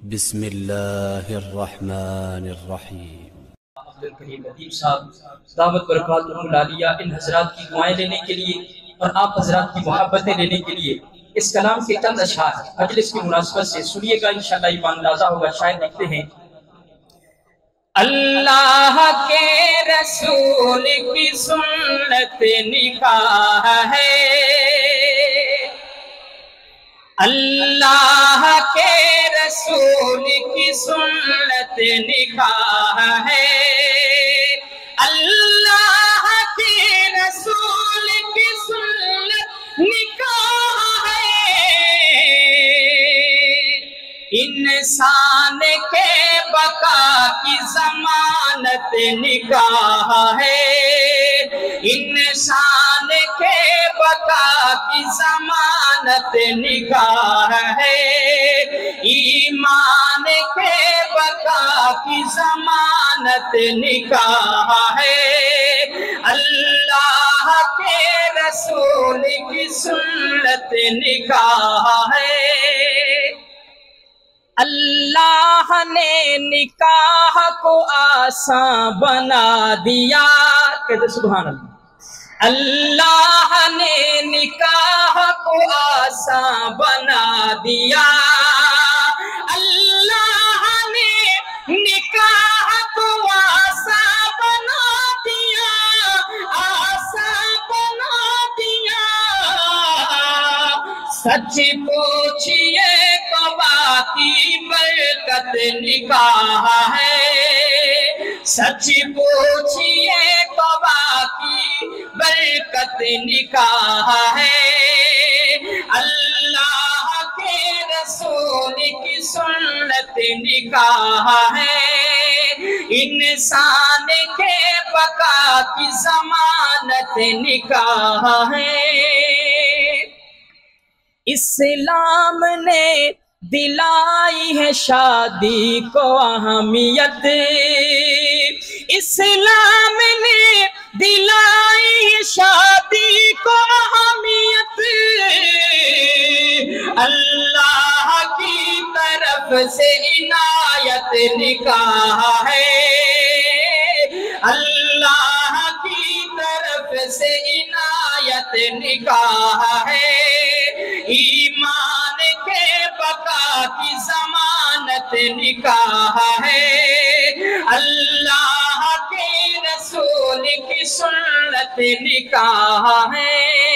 बिस्मिल्लाहिर्रहमानिर्रहीम। साहब दावत बरकातुहुल आलिया इन हजरात की दुआएं लेने के लिए और आप हजरात की मोहब्बतें लेने के लिए इस कलाम के चंद अशआर मजलिस की मुनासबत से सुनिएगा, इंशाअल्लाह ईमान अंदाजा होगा। शायद लिखते हैं, अल्लाह के रसूल की सुन्नत निकाह है, अल्लाह के रसूल की सुन्नत निकाह है, अल्लाह के रसूल की सुन्नत निकाह है। इंसान के बका की जमानत निकाह है, इंसान के बका की जमानत निकाह है, ईमान के बका की जमानत निकाह है, अल्लाह के रसूल की सुन्नत निकाह है। अल्लाह ने निकाह को आसान बना दिया, कहते सुभान अल्लाह। अल्लाह ने निकाह को आसान बना दिया, अल्लाह ने निकाह को आसान बना दिया, आसान बना दिया। सच पूछिए कबा की बरकत निकाह है, सच पूछिए कबा की बरकत निकाह है, अल्लाह के रसूल की सुन्नत निकाह है, इंसान के बका की जमानत निकाह है। इस्लाम ने दिलाई है शादी को अहमियत, इस्लाम ने दिलाई है शादी को अहमियत, अल्लाह की तरफ से इनायत निकाह है, अल्लाह की तरफ से इनायत निकाह है, ईमान के बका की जमानत निकाह है, अल्लाह के रसूल की सुन्नत निकाह है।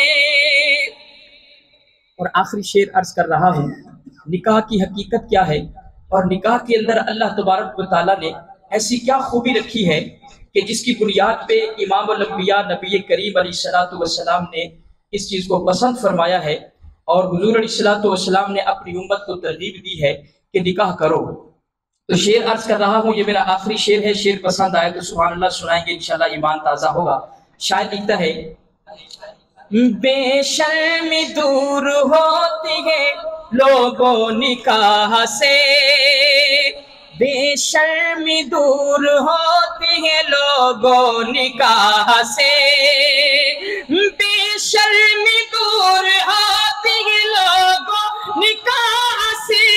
और आखिरी शेर अर्ज कर रहा हूँ, निकाह की हकीकत क्या है और निकाह के अंदर अल्लाह तबारक व तआला ने ऐसी क्या खूबी रखी है कि जिसकी बुनियाद पे इमाम अल अंबिया नबी करीम अलैहिस्सलातु वस्सलाम ने इस चीज़ को पसंद फरमाया है और हुजूर अलैहिस्सलातु वस्सलाम ने अपनी उम्मत को तरगीब दी है कि निकाह करो। तो शेर अर्ज कर रहा हूँ, ये मेरा आखिरी शेर है। शेर पसंद आए तो सुभान अल्लाह सुनाएंगे, इंशाल्लाह ईमान ताज़ा होगा। शायद लिखता है, बेशर्मी दूर होती है लोगों निकाह से, बेशर्मी दूर होती है लोगों निकाह से, बेशर्मी दूर होती है लोगों निकाह से,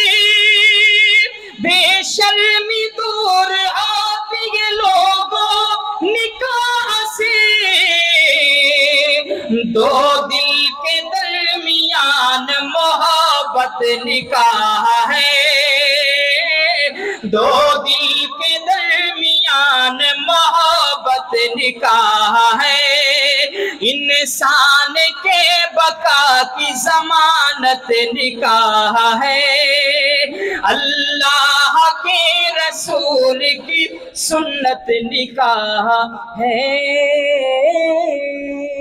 बेशर्मी दूर होती है लोगों निकाह से। दो दिल के दरमियान मोहब्बत निकाह है, दो दिल के दरमियान मोहब्बत निकाह है, इंसान के बका की जमानत निकाह है, अल्लाह के रसूल की सुन्नत निकाह है।